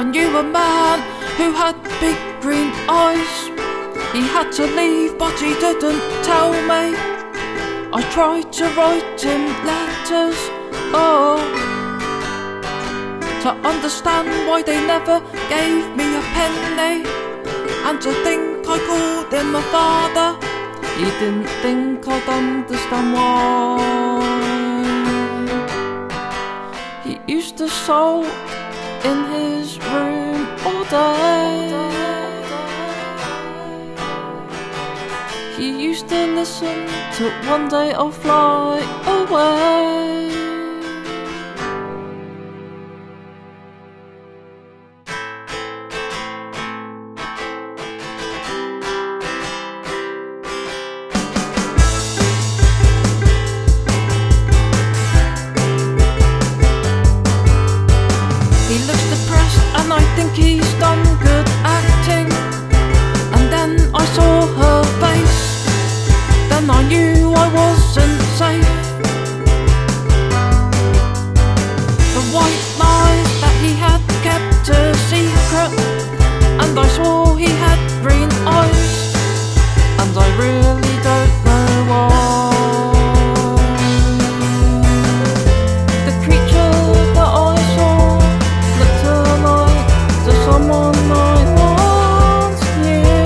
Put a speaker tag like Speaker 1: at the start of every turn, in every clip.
Speaker 1: I knew a man who had big green eyes. He had to leave but he didn't tell me. I tried to write him letters, oh, to understand why they never gave me a penny, and to think I called him a father. He didn't think I'd understand why. He used to sulk in his room all day. He used to listen till one day I'll fly away. He looks depressed and I think he's done good acting. And then I saw her face, then I knew I wasn't safe. The white lies that he had kept a secret, and I saw he had green eyes, and I really don't know why. The creature that I saw looked alike to someone I once knew.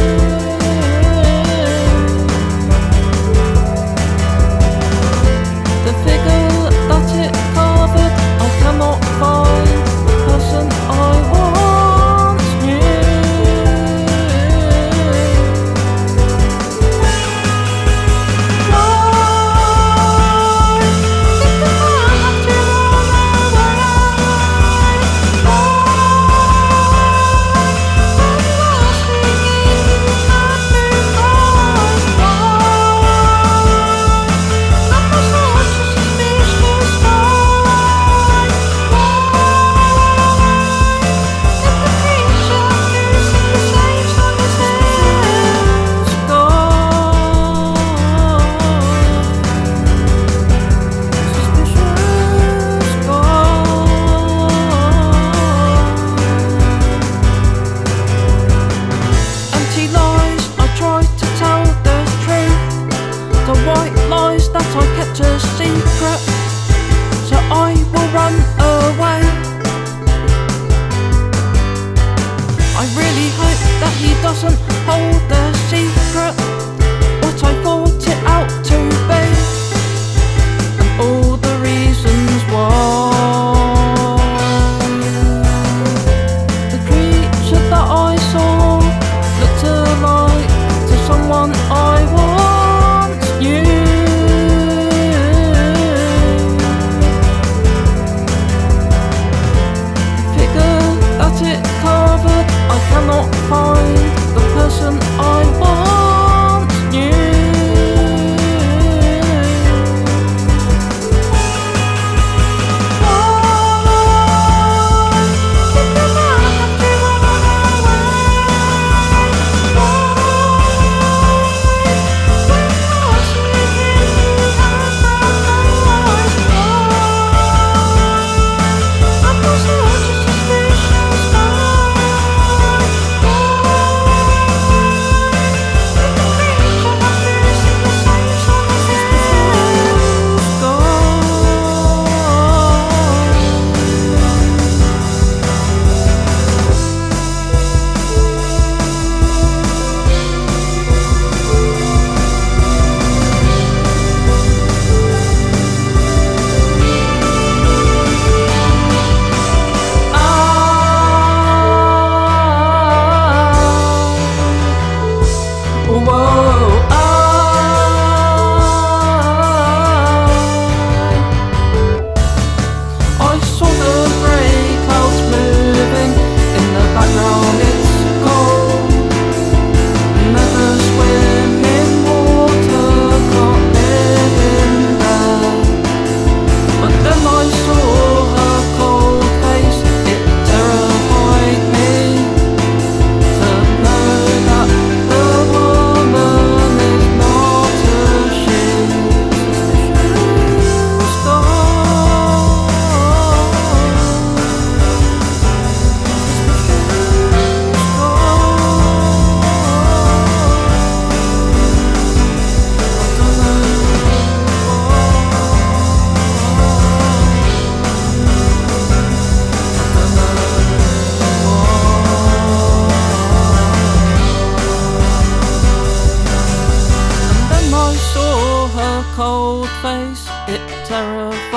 Speaker 1: The figure that it covered, I cannot find the person I once knew. I kept a secret, so I will run away. I really hope that he doesn't hold the secret, what I thought it out to be, and all the reasons why. The creature that I saw looked alike to someone I once knew. I cannot find the person I once knew.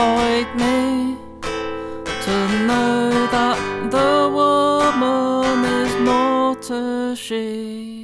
Speaker 1: inside me to know that the woman is not a she.